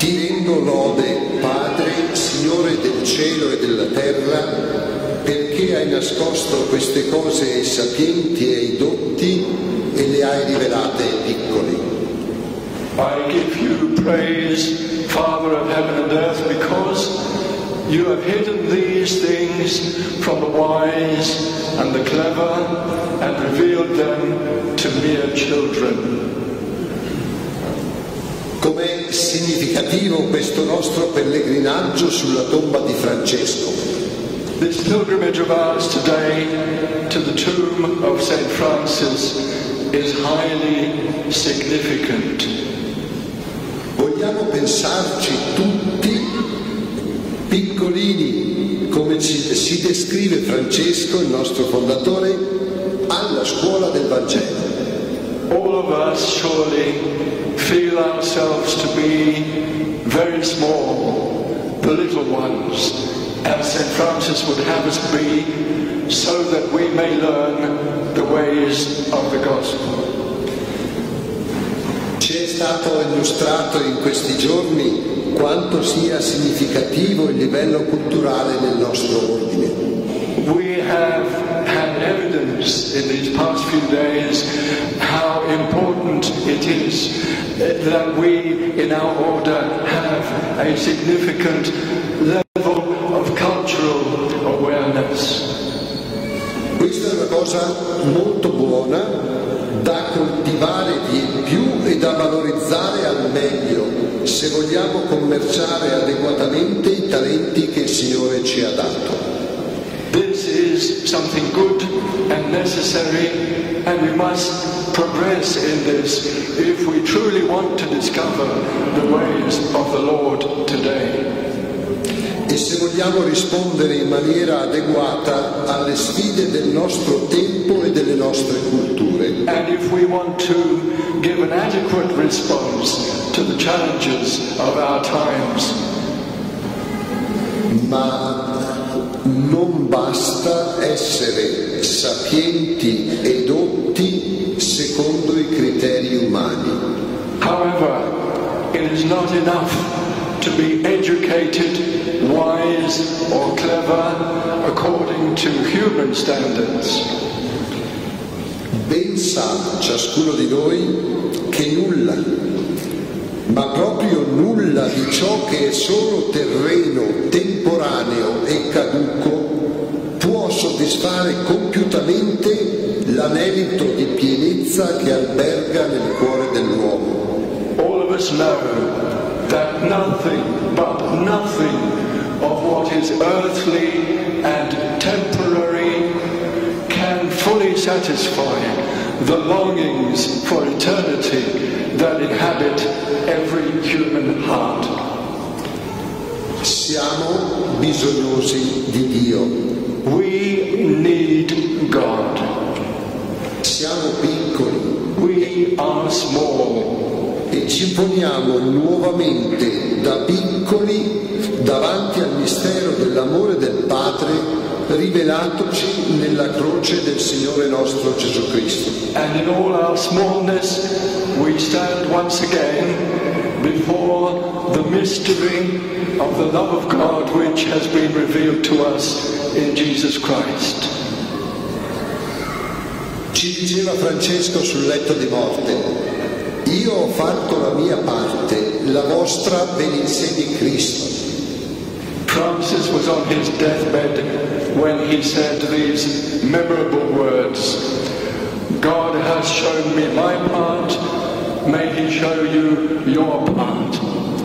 Ti rendo lode, Padre, Signore del cielo e della terra, perché hai nascosto queste cose ai sapienti e ai dotti e le hai rivelate ai piccoli. I give you praise, Father of heaven and earth, because you have hidden these things from the wise and the clever and revealed them to mere children. Com'è significativo questo nostro pellegrinaggio sulla tomba di Francesco. This pilgrimage of ours today to the tomb of St. Francis is highly significant. Vogliamo pensarci tutti piccolini, come si descrive Francesco, il nostro fondatore, alla scuola del Vangelo. All of us surely feel ourselves to be very small, the little ones, as St. Francis would have us be, so that we may learn the ways of the gospel. Ci è stato illustrato in questi giorni quanto sia significativo il livello culturale del nostro ordine. We have had evidence in these past few days how important it is that we in our order have a significant level of cultural awareness. Questa è una cosa molto buona da coltivare di più e da valorizzare al meglio se vogliamo commerciare adeguatamente i talenti che il Signore ci ha dato. This is something good and necessary, and we must progress in this if we truly want to discover the ways of the Lord today. E se vogliamo rispondere in maniera adeguata alle sfide del nostro tempo e delle nostre culture. And if we want to give an adequate response to the challenges of our times. Ma non basta essere sapienti e dotti secondo i criteri umani. However, it is not enough to be educated, wise or clever according to human standards. Ben sa ciascuno di noi che nulla, ma proprio nulla di ciò che è solo terreno, temporaneo e caduco può soddisfare compiutamente l'anelito di pienezza che alberga nel cuore dell'uomo. All of us know that nothing of what is earthly and temporary can fully satisfy the longings for eternity that inhabit every human heart. Siamo bisognosi di Dio. We need God. Siamo piccoli. We are small. E ci poniamo nuovamente da piccoli davanti al mistero dell'amore del Padre rivelatoci nella croce del Signore nostro Gesù Cristo. And in all our smallness we stand once again before the mystery of the love of God which has been revealed to us in Jesus Christ. Ci diceva Francesco sul letto di morte: io ho fatto la mia parte, la vostra ve ne insegni Cristo. Francis was on his deathbed when he said these memorable words: God has shown me my part, may he show you your part.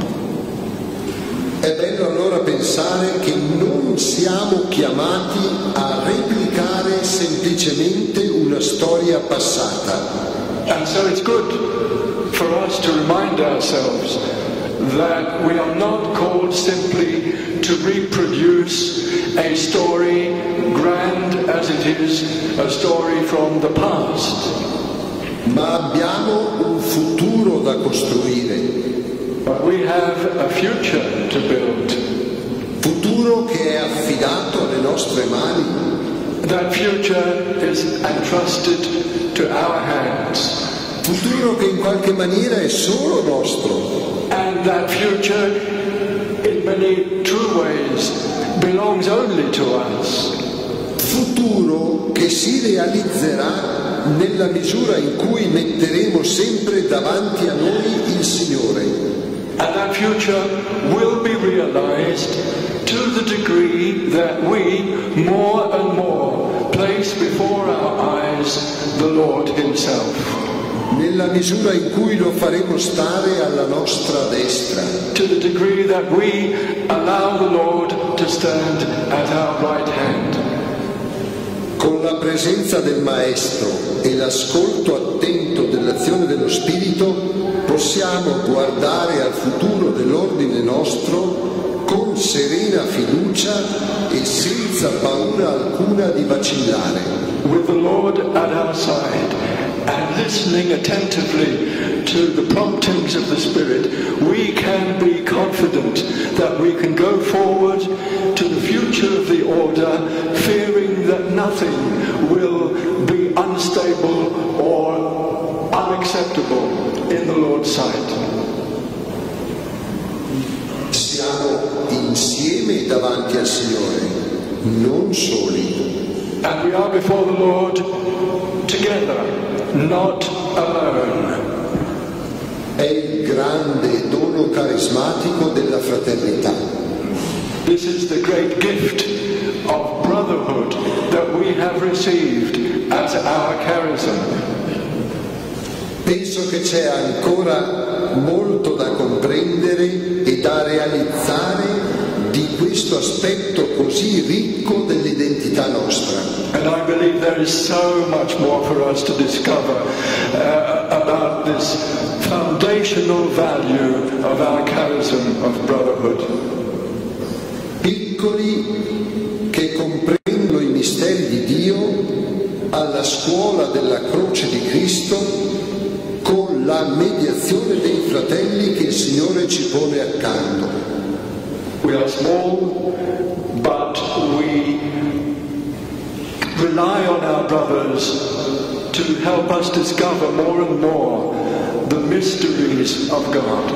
È bello allora pensare che non siamo chiamati a replicare semplicemente una storia passata. And so it's good for us to remind ourselves that we are not called simply to reproduce a story, grand as it is, a story from the past. Ma abbiamo un futuro da costruire. But we have a future to build. Futuro che è affidato alle nostre mani. That future is entrusted to our hands. Futuro che in qualche maniera è solo nostro. And that future che si realizzerà nella misura in cui metteremo sempre davanti a noi il Signore. And that future will be realized to the degree that we more and more place before our eyes the Lord Himself. Nella misura in cui lo faremo stare alla nostra destra. To the degree that we allow the Lord to stand at our right hand. Con la presenza del Maestro e l'ascolto attento dell'azione dello Spirito possiamo guardare al futuro dell'ordine nostro con serena fiducia e senza paura alcuna di vacillare. With the Lord at our side and listening attentively to the promptings of the Spirit, we can be confident that we can go forward to the future of the order, fearing that nothing will be unstable or unacceptable in the Lord's sight. Siamo insieme davanti al Signore, non soli. And we are before the Lord together, not alone. È il grande dono carismatico della fraternità. This is the great gift of brotherhood that we have received as our charism. Penso che c'è ancora molto da comprendere e da realizzare di questo aspetto così ricco dell'identità nostra. And I believe there is so much more for us to discover about this foundational value of our charism of brotherhood. Piccoli che comprendono i misteri di Dio alla scuola della croce di Cristo con la mediazione dei fratelli che il Signore ci pone accanto. We are small, but we rely on our brothers to help us discover more and more the mysteries of God.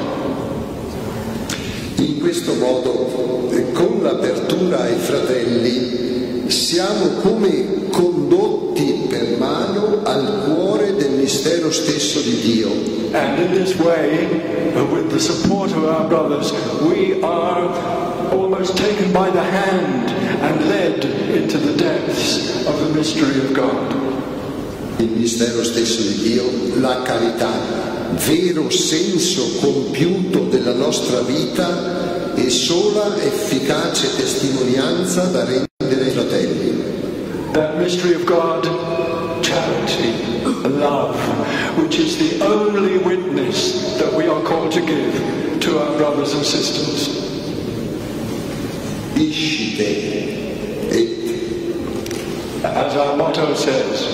In questo modo, con l'apertura ai fratelli, siamo come condotti per mano al cuore del mistero stesso di Dio. And in this way, with the support of our brothers, we are almost taken by the hand and led into the depths of the mystery of God. Il mistero stesso di Dio, la carità, vero senso compiuto della nostra vita e sola efficace testimonianza da rendere ai fratelli. That mystery of God, charity, love, which is the only witness that we are called to give to our brothers and sisters. Discite et. As our motto says,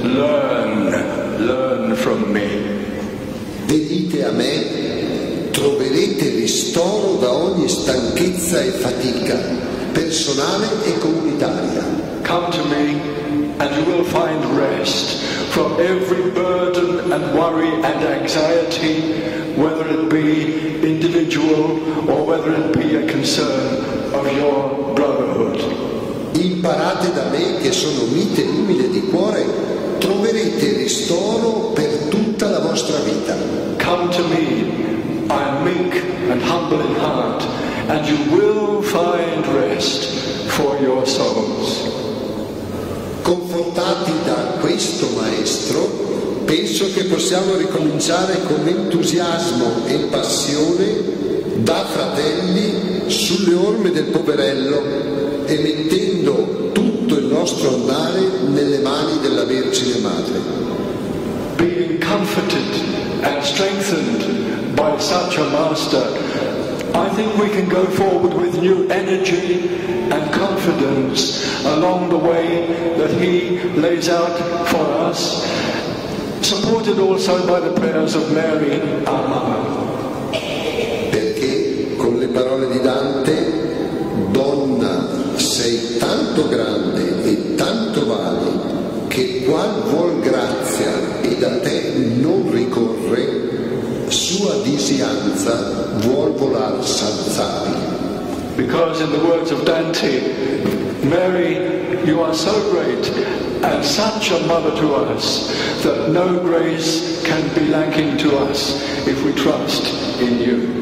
learn from me. Venite a me, troverete ristoro da ogni stanchezza e fatica, personale e comunitaria. Come to me and you will find rest from every burden and worry and anxiety, whether it be individual or whether it be a concern of your brotherhood. Imparate da me che sono mite e umile di cuore, troverete ristoro per tutta la vostra vita. Come to me, I am meek and humble in heart, and you will find rest for your souls. Confortati da questo Maestro, penso che possiamo ricominciare con entusiasmo e passione da fratelli sulle orme del poverello e mettendo tutto il nostro andare nelle mani della Vergine Madre. Being comforted and strengthened by such a master, I think we can go forward with new energy and confidence along the way that he lays out for us, supported also by the prayers of Mary, our mother. Perché con le parole di Dante, donna, sei tanto grande e tanto vali che qual vuol grazia ed a te non ricorre, sua disianza vuol volar s'alzari. Because in the words of Dante, Mary, you are so great and such a mother to us that no grace can be lacking to us if we trust in you.